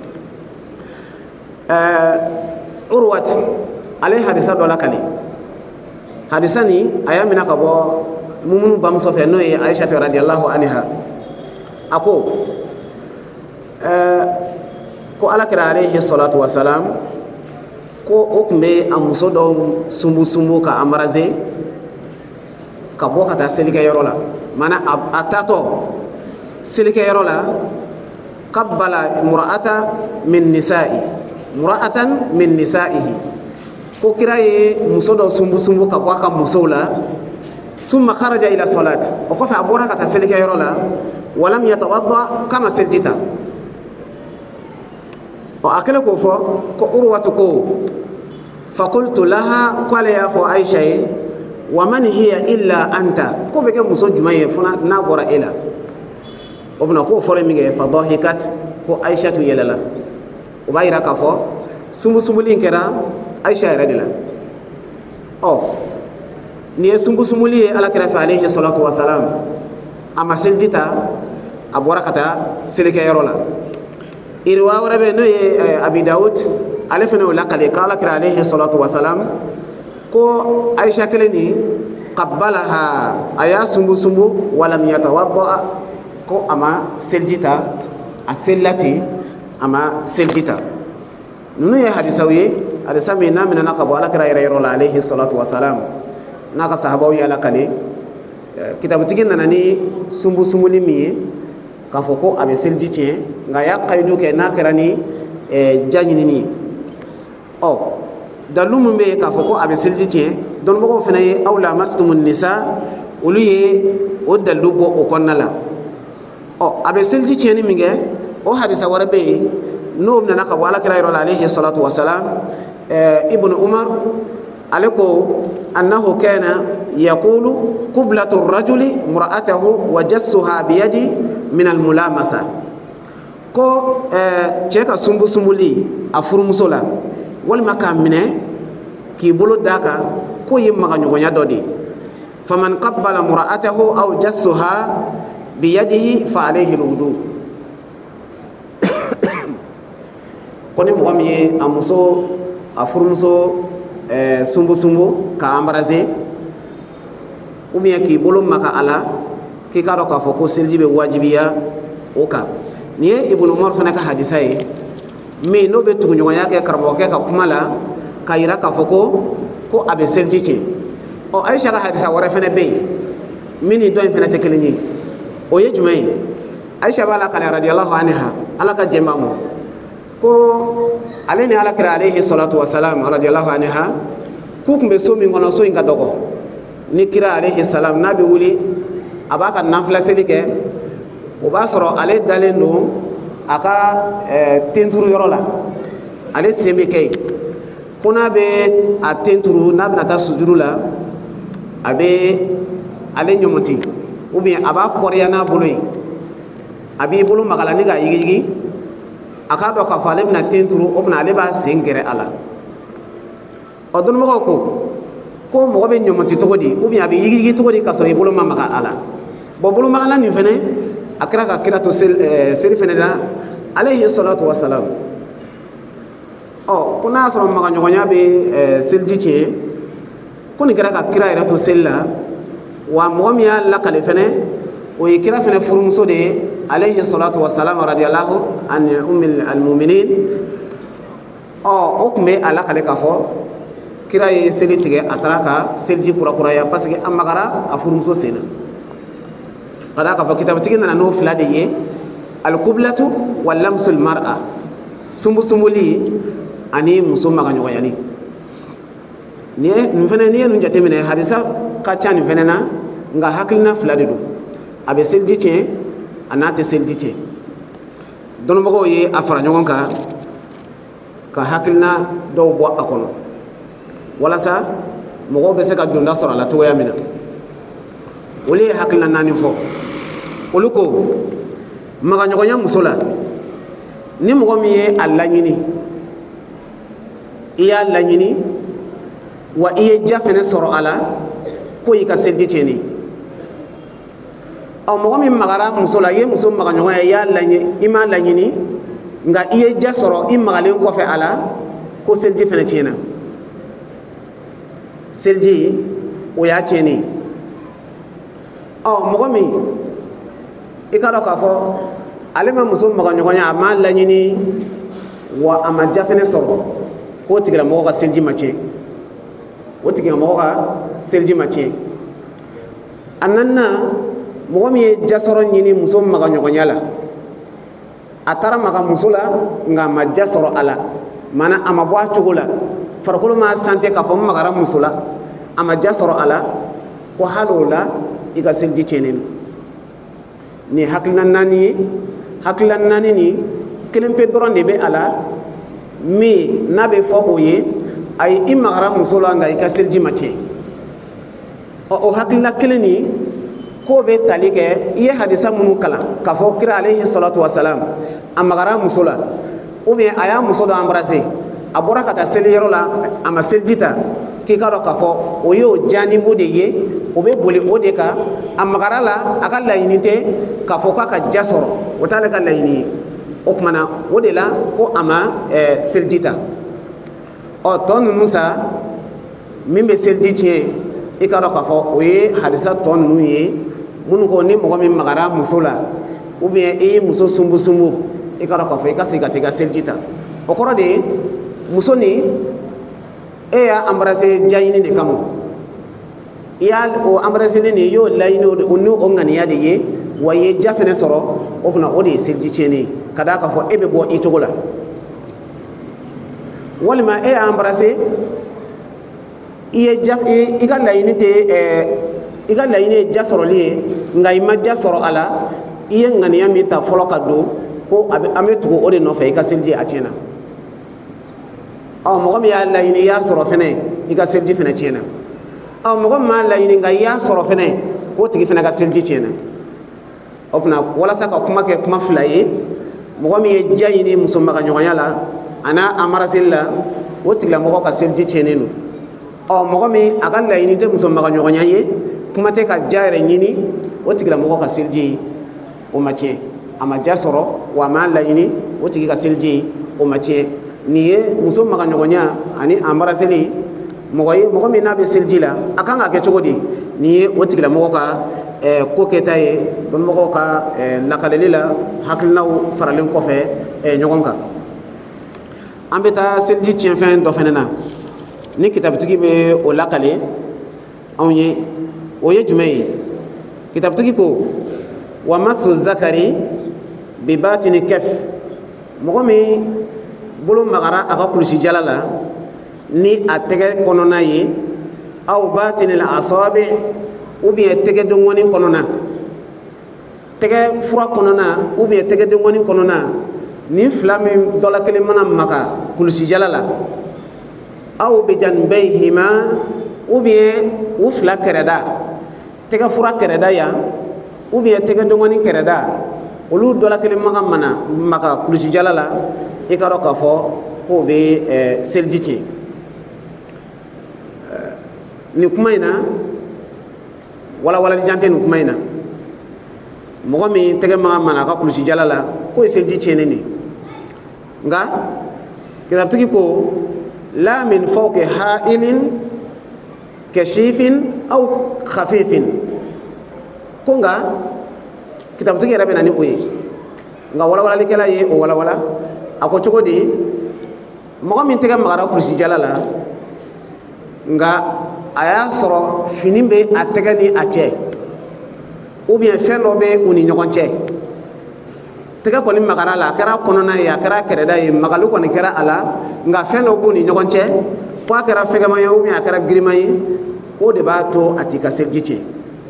Urwat ale hadisa dɔ lakale hadisa ni a y'a minɛ ka bɔ mumunu bamuso fɛ n'o ye Aisha radiyallahu anha a ko ko alakira alayhi salatu wasalam ko o tun bɛ a muso dɔw sunbu sunbu ka embrasser ka bɔ ka taa selikɛyɔrɔ la maana a taatɔ selikɛyɔrɔ la qabbala mura'ata min nisa'i mura'atan min nisa'ihi ko kira ye muso dɔ sunbu sunbu ka bɔ a ka musow la summa kharaja ila salat o kɔfɛ a bɔra ka taa selikɛyɔrɔ la walam yatawadda kama seliji ta ɔ a kɛlen k'o fɔ ko Urwatu ko fakultu laha ko ale y'a fɔ Aisha ye wa man hiya illa anta ko bɛ kɛ muso jumɛn ye fana n'a bɔra e la o bɛna k'o fɔra min kɛ fadahikat ko Aisha tu yɛlɛla o b'a yira k'a fɔ sunbusumuli in kɛra Aisha yɛrɛ de la ɔ nin ye sunbusumuli ye alakira fɛ alayhi salatu wasalam a ma seliji ta a bɔra ka taa selikɛyɔrɔ la iriwa wɛrɛ bɛ n'o ye Abi Dawud ale fana y'o lakale ko alakira alayhi salatu wasalam ko Aisha kelen ni qabbalaha a y'a sunbu sunbu walam yatawadda ko a ma seliji ta a selila ten a ma seliji ta ninnu ye hadisaw ye hadisa min n'a minɛna ka bɔ alakira yɛrɛ yɔrɔ la alayhi salatu wasalam n'a ka sahabaw y'a lakale kitabutigi nana ni sunbu sunbuli min ye k'a fɔ ko a bɛ seliji tiɲɛ nka a y'a kayidu kɛ n'a kɛra ni ja ɲinini ye ɔ dalilu min bɛ yen k'a fɔ ko a bɛ seliji tiɲɛ dɔnnibagaw fana ye aw lamastumun nisa olu ye o dalilu bɔ o kɔnɔna la ɔ a bɛ seliji tiɲɛni min kɛ o hadisa wɛrɛ bɛ yen n'o nana ka bɔ alakira yɔrɔ la alayhi salatu wasalam ibnu umar ale ko annahu kana yaqulu qiblatu rajuli mura'atahu wa jassuha biyadi min almulamasa ko cɛ ka sunbu sunbuli a furumuso la walima k'a minɛ k'i bolo d'a kan k'o ye magaɲɔgɔnya dɔ de ye faman qabbala mura'atahu aw jassuha biyadihi fa alayhi alwudu ko ni mɔgɔ min ye a muso a furumuso sunbu sunbu ka embrasser ou bien k'i bolo maka a la k'i k'a dɔn k'a fɔ ko seliji bɛ wajibiya o kan nin ye Ibnu Umar fana ka hadisa ye min n'o bɛ tuguɲɔgɔnya kɛ karamɔgɔkɛ ka kuma la k'a yira k'a fɔ ko ko a bɛ seliji tiɲɛ ɔ Aisha ka hadisa wɛrɛ fana bɛ yen min ni dɔ in fana tɛ kelen ye o ye jumɛn ye Aisha b'a la kale radiyallahu anha ala ka jɛn b'a ma ko ale ni alakira alayhi salatu wasalam radiyallahu anha k'u tun bɛ so min kɔnɔ so in ka dɔgɔ ni kira alayhi salam n'a bɛ wuli a b'a ka nafila seli kɛ o b'a sɔrɔ ale dalen don a ka tenturu yɔrɔ la ale sen bɛ kɛ yen ko n'a bɛ a tenturu n'a bɛna taa sujuru la a bɛ ale ɲɔmɔti ou bien a b'a kɔrɔya n'a bolo ye a b'i bolo magala ni k'a yigiyigi a k'a dɔn k'a fɔ ale bɛna tenturu o fana ale b'a sen gɛrɛ a la ɔ dɔnnibagaw ko ko mɔgɔ bɛ ɲɔmɔti cogo di ou bien a bɛ yigiyigi cogo di k'a sɔrɔ i bolo ma maga a la bon bolo magala nin fana a kɛra ka kira to seli fana la alayhi salatu wasalam ɔ ko n'a y'a sɔrɔ magaɲɔgɔnya bɛ seliji tiɲɛ ko ni kira ka kira yɛrɛ to seli la wa mɔgɔ min y'a lakale fɛnɛ o ye kira fɛnɛ furumuso de ye alayhi salatu wassalam radiyallahu an ummil almu'minin ɔ o tun bɛ a lakale k'a fɔ kira ye seli tigɛ a taara ka seliji kurakuraya parce que a magara a furumuso sen na ka d'a k'a fɔ kitabutigi nana n'o fila de ye alkublatu wa lamsul mar'a sumbusumbuli ani muso magaɲɔgɔnyali ni ye nin fɛnɛ n'i ye nin jateminɛ hadisa ka ca nin fɛnɛ na nka hakilina fila de don a bɛ seliji tiɲɛ a n'a tɛ seliji tiɲɛ dɔnnibagaw ye a fara ɲɔgɔn kan ka hakilina dɔw bɔ a kɔnɔ walasa mɔgɔw bɛ se ka donda sɔrɔ a la cogoya min na olu ye hakilina naani fɔ olu ko magaɲɔgɔnya muso la ni mɔgɔ min ye a laɲini i y'a laɲini wa i ye ja fɛnɛ sɔrɔ a la ko i ka seliji tiɲɛni ɔ mɔgɔ min magara muso la i ye muso magaɲɔgɔnya i y'a laɲini i m'a laɲini nka i ye ja sɔrɔ i magalen kɔfɛ a la ko seliji fɛnɛ tiɲɛna seliji o y'a tiɲɛni ɔ mɔgɔ min i ka dɔn k'a fɔ ale ma muso magaɲɔgɔnya a m'a laɲini wa a ma ja fɛnɛ sɔrɔ k'o tigilamɔgɔ ka seliji ma tiɲɛ o tigilamɔgɔ ka seliji ma tiɲɛ a naaninan mɔgɔ min ye ja sɔrɔ ɲini muso magaɲɔgɔnya la a taara maga muso la nka a ma ja sɔrɔ a la maana a ma bɔ a cogo la farikolo ma sante k'a fɔ n magara muso la a ma ja sɔrɔ a la ko hali o la i ka seliji tiɲɛnen don nin ye hakilina naani ye hakilina naani nin kelen pe dɔrɔn de bɛ a la min n'a bɛ fɔ o ye a ye i magara muso la nka i ka seliji ma tiɲɛ ɔ o hakilina kelen nin k'o bɛ tali kɛ i ye hadisa minnu kalan k'a fɔ kira alayhi salatu wasalam a magara muso la ou bien a y'a muso dɔ embrasser a bɔra ka taa seli yɔrɔ la a ma seliji ta k'i ka dɔn k'a fɔ o y'o janibu de ye o bɛ boli o de kan a magara la a ka laɲini tɛ k'a fɔ k'a ka ja sɔrɔ o t'ale ka laɲini ye o kumana o de la ko a ma ɛɛ seliji ta ɔ tɔ ninnu sa min bɛ seliji tiɲɛ i ka dɔn k'a fɔ o ye hadisa tɔ ninnu ye minnu ko ni mɔgɔ min magara muso la ou bien i ye muso sunbu sunbu i ka dɔn k'a fɔ i ka segin ka t'i ka seliji ta o kɔrɔ de ye muso nin e y'a embrasser jaɲini de kama i y'a o embrasser nin i y'o laɲini o ni o ŋaniya de ye wa i ye ja fɛnɛ sɔrɔ o fana o de ye seliji tiɲɛni ye ka d'a k'a fɔ e bɛ bɔ i cogo la walima e y'a embrasser i ye ja i ka laɲini tɛ ɛɛ i ka laɲini ye ja sɔrɔli ye nka i ma ja sɔrɔ a la i ye ŋaniya min ta fɔlɔ ka don ko a bɛ an bɛ tugu o de nɔfɛ i ka seliji a tiɲɛna ɔ mɔgɔ min y'a laɲini i y'a sɔrɔ fɛnɛ i ka seliji fɛnɛ tiɲɛna ɔ mɔgɔ min m'a laɲini nka i y'a sɔrɔ fɛnɛ k'o tigi fɛnɛ ka seliji tiɲɛna o fana walasa ka kuma kɛ kuma fila ye mɔgɔ min ye ja ɲini muso magaɲɔgɔnya la a n'a amaraseli la o tigilamɔgɔ ka seliji tiɲɛnen don ɔ mɔgɔ min a ka laɲini tɛ muso magaɲɔgɔnya ye kuma tɛ ka ja yɛrɛ ɲini o tigilamɔgɔ ka seliji o ma tiɲɛ a ma ja sɔrɔ wa a m'a laɲini o tigi ka seliji o ma tiɲɛ nin ye muso magaɲɔgɔnya ani embraseli mɔgɔ ye mɔgɔ min n'a bɛ seliji la a kan ka kɛ cogo di nin ye o tigilamɔgɔ ka ɛɛ ko kɛta ye dɔnnibagaw ka ɛɛ lakaleli la hakilinaw faralen kɔfɛ ɛɛ ɲɔgɔn kan an bɛ taa seliji tiɲɛfɛn dɔ fɛnɛ na ni kitabutigi bɛ o lakale anw ye o ye jumɛn ye kitabutigi ko wa masu zakari bi batini kɛf mɔgɔ min bolo magara a ka kulusi jala la ni a tɛgɛ kɔnɔna ye aw batini la asabi ou bien tɛgɛ dengɔni kɔnɔna tɛgɛ fura kɔnɔna ou bien tɛgɛ dengɔni kɔnɔna ni fila min dɔ la kelen mana maga kulusi jala la aw bi janbayhima ou bien u fila kɛrɛda tɛgɛ fura kɛrɛda yan ou bien tɛgɛ dengɔni kɛrɛda olu dɔ la kelen maga mana maga kulusi jala la i ka dɔn k'a fɔ k'o bɛ ɛɛ seliji tiɲɛ nin kuma in na walawalali jan tɛ nin kuma in na mɔgɔ min tɛgɛ maga mana a ka kulusi jala la k'o ye seliji tiɲɛnen de nka kitabutigi ko la min fawqi ha'ilin kashifin aw khafifin kunga kitabu tigi rabe nani oye nga wala wala likela ye o wala wala ako chogodi mo min tega magara kursi jalala nga aya soro finimbe ategani ache ou bien fendo be uni nyogonche tega ko ni magara la kera konona ya kera kereda ye magalu ko ni kera ala nga fendo bu ni nyogonche po kera fegama ye ou bien kera grima ye ko de ba to atika seljiche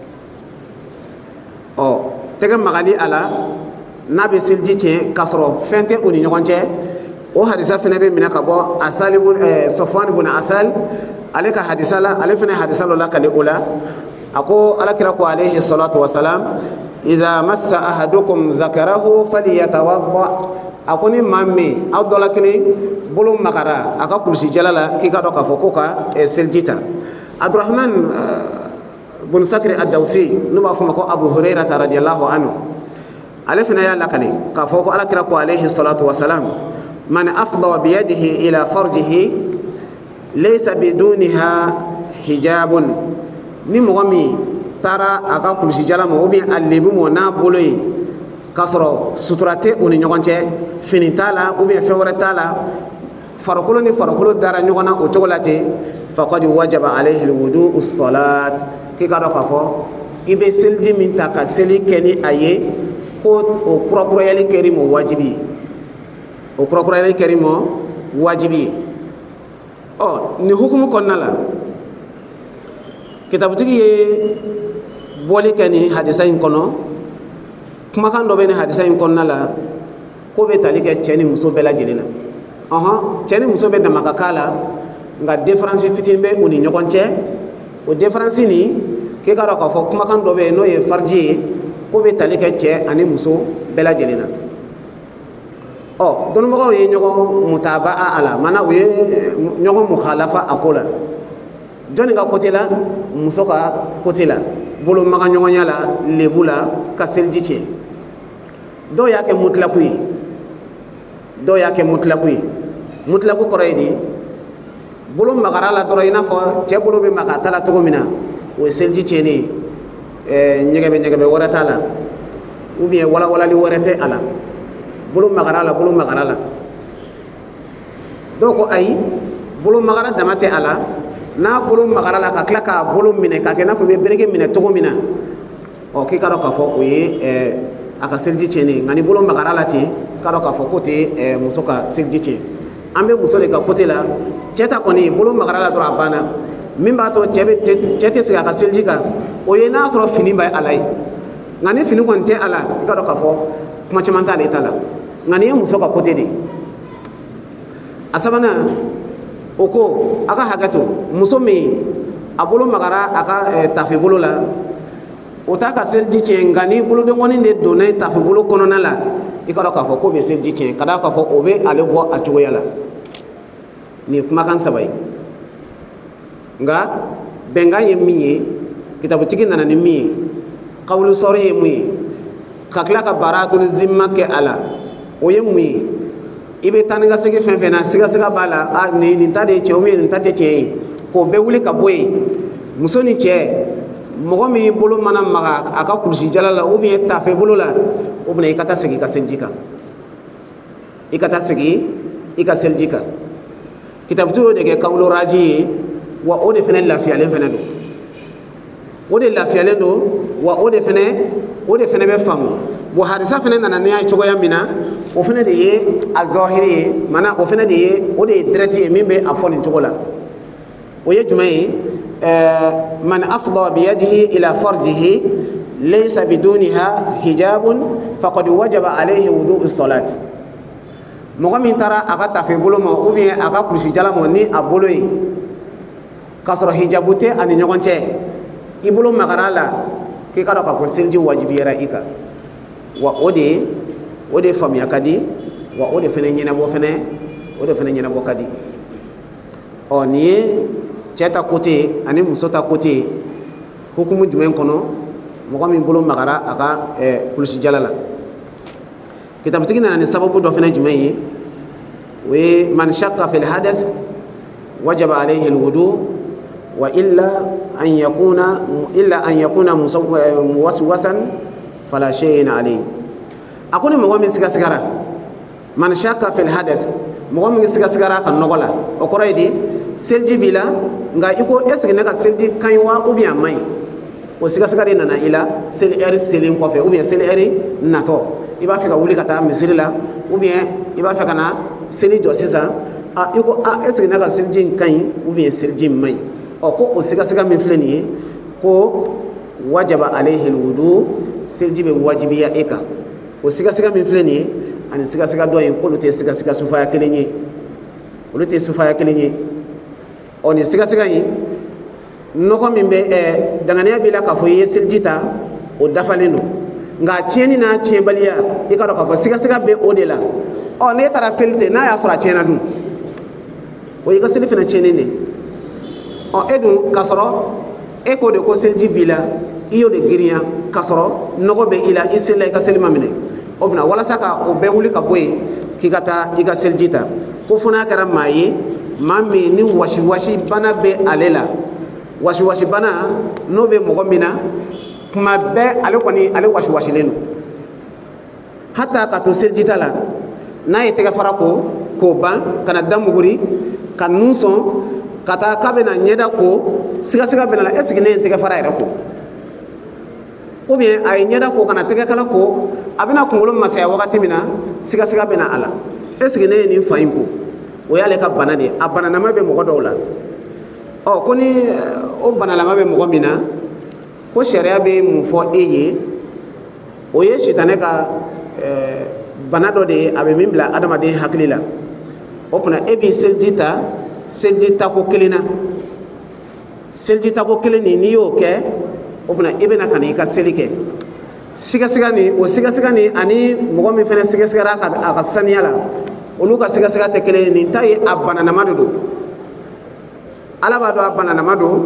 o tega magali ala nabi seljiche kasro fente uni nyogonche o hadisa fene be mina kabo asalibu eh, sofwan ibn asal aleka hadisala alefene hadisalo la kali ula ako alakira ko alayhi salatu wasalam idha massa ahadukum zakarahu falyatawadda akoni mamme awdolakini bulum makara aka kursi jalala kika do ka fokoka e seljita abdurrahman uh, bin sakri ad-dawsi nuba fuma ko abu hurairah radhiyallahu anhu alefene ya lakali ka foko alakira ko alayhi salatu wasalam man afdha bi yadihi ila farjihi laysa bidunha hijabun ni mogami tara aka kulisi jala mo obi allebi mo na boloyi kasoro suturate oni nyogonche finitala obi fewre tala farakolo ni farakolo dara nyogona o togolate faqad wajaba alayhi alwudu as-salat ki kado kafo ibe selji min taka seli keni aye ko o kurakura yali kerimo wajibi o kurakura yali kerimo wajibi oh ni hukumu konnala kitabu tigi ye boli kani hadisa in kono kuma kan do be ni hadisa in konna la ko be tali ke ceni muso bela jelina aha ceni muso be damaka kala nga difference fitin be uni nyokonche o difference ni ke ka ka fo kuma kan do be no ye farji ko be tali ke ce ani muso bela jelina oh don mo ye nyogo mutabaa ala mana we nyogo mukhalafa akola joni nga côté la muso ka côté la bolo maga nyogonya la lebula ka seljiche do yake mutlaku do yake mutlaku mutlaku koraydi bolo magara la toro ina fo ce bolo be maga tala to mina o seljiche ni e nyegebe nyegebe warata la ou bien wala wala li warate ala bolo magara la bolo magara la do ko ay bolo magara damate ala na bolo magara la ka kila ka bolo mine ka kena fo be berege mine togo mina o ki karo ka fo o ye eh aka selji chene ngani bolo magara la ti karo ka fo kote eh muso ka selji che ambe muso le ka kote la cheta koni bolo magara la dora bana mimba to chebe chete se ka selji ka o ye na soro fini bay alai ngani fini kon te ala karo ka fo kuma chamanta le tala ngani muso ka kote de asabana oko aka hakato muso mi abolo magara aka eh, tafi bolo la ota ka selji chen ngani bolo de ngoni de donay tafi bolo konona la ikara ka fo ko be selji chen kada ka fo obe ale bo atugo yala ni kuma kan sabai nga benga yemiye kitabu tigi nana ni mi qawlu sori yemi kakla ka baratul zimma ke ala o yemi ibe taniga sege fenfena siga siga bala a ni ni tade che o mi ni tate che ko be wuli ka boy muso ni che mogo mi bolo mana maga aka kursi jalala o bi ta fe bolo la o bne ikata segi ka seljika ikata segi ika seljika kitab tu de ke kawlo raji wa o de fene la fi alen fene do o de la fi alen do wa o de fene o de fene be famu bo hadisa fene nana ne ay chogo yamina o fene de ye azahiri mana o fene de ye o de direct mimbe afoni chogola o ye jumai man afdha bi yadihi ila farjihi laysa bidunha hijabun faqad wajaba alayhi wudu'us salat moga min tara aka tafe bolo mo ou bien aka kursi jala mo ni abolo yi kasoro hijabute ani nyogonche ibolo magarala ke kada ka fo selji wajibiyara ika wa ode ode famya kadi wa ode fene nyina bo fene ode fene nyina bo kadi o ni cheta kote ani musota kote hukumu jumen kono mo min bolo magara aka e kulsi jalala kitab tigina ni sababu do fene jumen yi we man shakka fil hadath wajaba alayhi alwudu wa illa an yakuna illa an yakuna muwaswasan fala shay'in alayhi. Akuni mɔgɔ min siga sigara man shaka fil hadas, mɔgɔ min siga sigara kan nɔgɔ la, o kɔrɔ ye di seliji b'i la nka i ko est ce que ne ka seliji ka ɲi wa ou bien a man ɲi. O siga sigara nana i la seli ɛri selen kɔfɛ ou bien seli ɛri natɔ i b'a fɛ ka wuli ka taa misiri la ou bien i b'a fɛ ka na seli jɔ sisan, a i ko a est ce que ne ka seliji in ka ɲi ou bien seliji in man ɲi. Ɔ ko o siga siga min filɛ nin ye ko wajaba alayhi alwudu, seliji bɛ wajibiya e kan. O siga siga min filɛ nin ye ani siga siga dɔ in k'olu tɛ siga siga sufaya kelen ye, olu tɛ sufaya kelen ye. Ɔ nin siga siga in nɔgɔ min bɛ ɛ danganiya b'i la k'a fɔ i ye seliji ta o dafalen don, nka tiɲɛni n'a tiɲɛbaliya i ka dɔn k'a fɔ siga siga bɛ o de la. Ɔ n'e taara seli ten n'a y'a sɔrɔ a tiɲɛna dun, o y'i ka seli fana tiɲɛnen de. Ɔ e dun k'a sɔrɔ e k'o de ko seliji b'i la i y'o de girinya k'a sɔrɔ nɔgɔ bɛ i la i selila i ka seli ma minɛ, o bɛna walasa ka o bɛɛ wuli ka bɔ yen k'i ka taa i ka seliji ta. Ko fo n'a kɛra maa ye maa min ni wasiwasi bana bɛ ale la, wasiwasi bana n'o bɛ mɔgɔ min na kuma bɛɛ ale kɔni ale wasiwasilen don, hata ka to seliji ta la n'a ye tɛgɛ fara ko k'o ban ka na da muguri ka nun sɔn ka taa k'a bɛna ɲɛda ko siga siga bɛna la est ce que ne ye n tɛgɛ fara yɛrɛ ko, ou bien a ye ɲɛda ko ka na tɛgɛ kala ko a bɛna kunkolo masaya wagati min na siga siga bɛna a la est ce que ne ye nin fa in ko. O y'ale ka bana de ye, a banalama bɛ mɔgɔ dɔw la. Ɔ ko ni o banalama bɛ mɔgɔ min na ko sariya bɛ mun fɔ e ye, o ye sitanɛ ka bana dɔ de ye, a bɛ min bila adamaden hakili la. O kunna e b'i seliji ta seliji tako kelen na, seliji tako kelen nin n'i y'o kɛ o kunna e bɛna ka n'i ka seli kɛ. Siga siga nin o siga siga nin ani mɔgɔ min fana siga sigara a ka saniya la olu ka siga siga tɛ kelen ye. Nin ta ye a bananama de don, ala b'a dɔn a bananama don,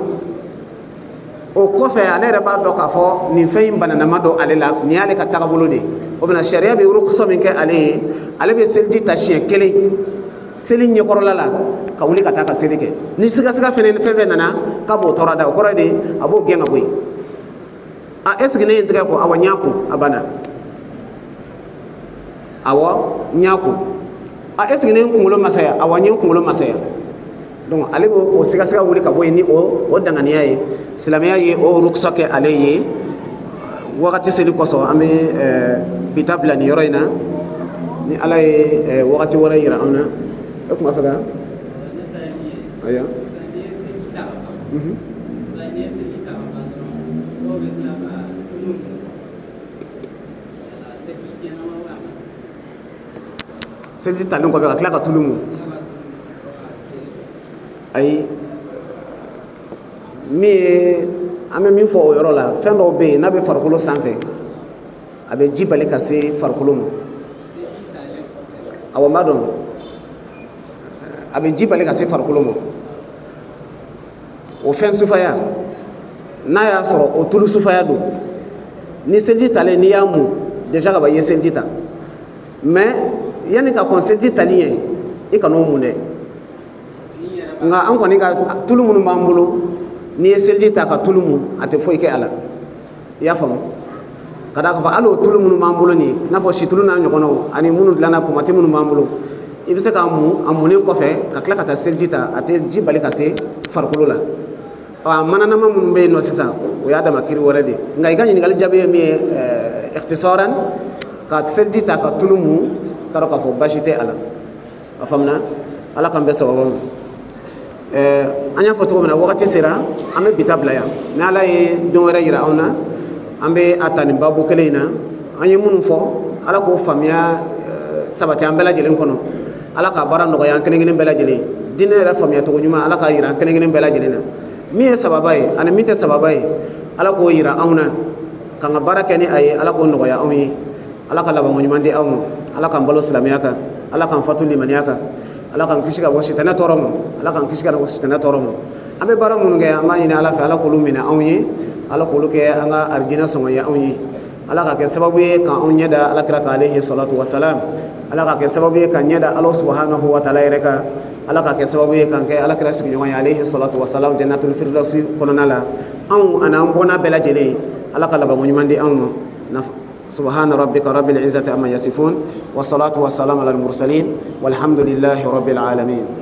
o kɔfɛ ale yɛrɛ b'a dɔn k'a fɔ nin fɛn in bananama don ale la, nin y'ale ka tagabolo de ye. O bɛna sariya bɛ ruksa min kɛ ale ye, ale bɛ seliji ta siɲɛ kelen seli ɲɛkɔrɔla la ka wuli ka taa ka seli kɛ. Ni siga siga fɛn fɛn nana k'a b'o tɔɔrɔ da, o kɔrɔ ye de a b'o gɛn ka bɔ yen. A est ce que ne ye n tɛgɛ ko awɔ n y'a ko a banna, awɔ n y'a ko. A est ce que ne ye n kunkolo masaya, awɔ n ye n kunkolo masaya. Donc ale b'o o siga siga wuli ka bɔ yen ni o o danganiya ye. Silamɛya ye o ruksa kɛ ale ye wagati seli kɔsɔn an bɛ bi ta bila nin yɔrɔ in na, ni ala ye wagati wɛrɛ yira an na. E tun b'a fɛ ka aya seliji talen kɔfɛ ka tila ka tulu mun, ayi min ye an bɛ min fɔ o yɔrɔ la, fɛn dɔw bɛ yen n'a bɛ farikolo sanfɛ a bɛ ji bali ka se farikolo ma. Awɔ n b'a dɔn a bɛ ji bali ka se farikolo ma. O fɛn sufaya n'a y'a sɔrɔ o tulu sufaya don, ni seliji talen n'i y'a mun déjà ka ban i ye seliji ta, mais yanni ka kɔn seliji tali ye i kan'o mun dɛ. Nka an kɔni ka tulu minnu b'an bolo n'i ye seliji ta ka tulu mun a tɛ foyi kɛ a la, i y'a faamu. Ka d'a kan hali o tulu minnu b'an bolo nin i n'a fɔ situlu n'a ɲɔgɔnnaw ani minnu dilanna pomati minnu b'an bolo, i bɛ se k'a mun a munnen kɔfɛ ka tila ka taa seliji ta, a tɛ ji bali ka se farikolo la. Ɔ a mananama minnu bɛ yen nɔ sisan o y'a dama kiri wɛrɛ de, nka i ka ɲininkali jaabi ye min ye ikhtisaran ka seliji ta ka tulu mun k'a dɔn k'a fɔ baasi tɛ a la. A faamuna, ala k'an bɛɛ sababu ma. An y'a fɔ cogo min na wagati sera an bɛ bi ta bila yan, ni ala ye don wɛrɛ yira anw na an bɛ a ta nin babu kelen in na. An ye minnu fɔ ala k'o faamuya sabati an bɛɛ lajɛlen kɔnɔ, ala k'a baara nɔgɔya an kelen kelen bɛɛ lajɛlen, diinɛ yɛrɛ faamuya cogo ɲuman ala k'a yira an kelen kelen bɛɛ lajɛlen na. Min ye sababa ye ani min tɛ sababa ye ala k'o yira anw na, k'an ka baara kɛ ni a ye, ala k'o nɔgɔya anw ye, ala ka labanko ɲuman di anw ma, ala k'an balo silamɛya kan, ala k'an fatu limaniya kan, ala k'an kisi ka bɔ sitanɛ tɔɔrɔ ma, ala k'an kisi ka bɔ sitanɛ tɔɔrɔ ma. An bɛ baara minnu kɛ an b'a ɲini ala fɛ ala k'olu minɛ anw ye, ala k'olu kɛ an ka arijinɛ sɔngɔ ye anw ye, ala ka kɛ sababu ye k'anw ɲɛda alakira kan alehi salatu wasalam, ala ka kɛ sababu ye ka ɲɛda ala subhanahu wa taala yɛrɛ kan ala ka kɛ sababu ye kan kɛ ala kira sigiɲɔgɔn ye alayhi salatu wasalam jannatul firdausi kɔnɔna la anw an'an bɔnna bɛɛ lajɛlen ala ka labanko ɲuman di anw ma subhana rabbika rabbil izzati amma yasifun wa salatu wassalamu ala al mursalin walhamdulillahi rabbil alamin